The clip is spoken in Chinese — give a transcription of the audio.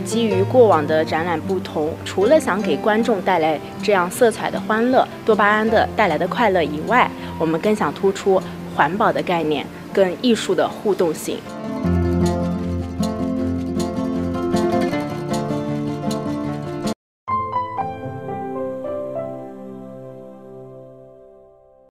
基于过往的展览不同，除了想给观众带来这样色彩的欢乐、多巴胺的带来的快乐以外，我们更想突出环保的概念跟艺术的互动性。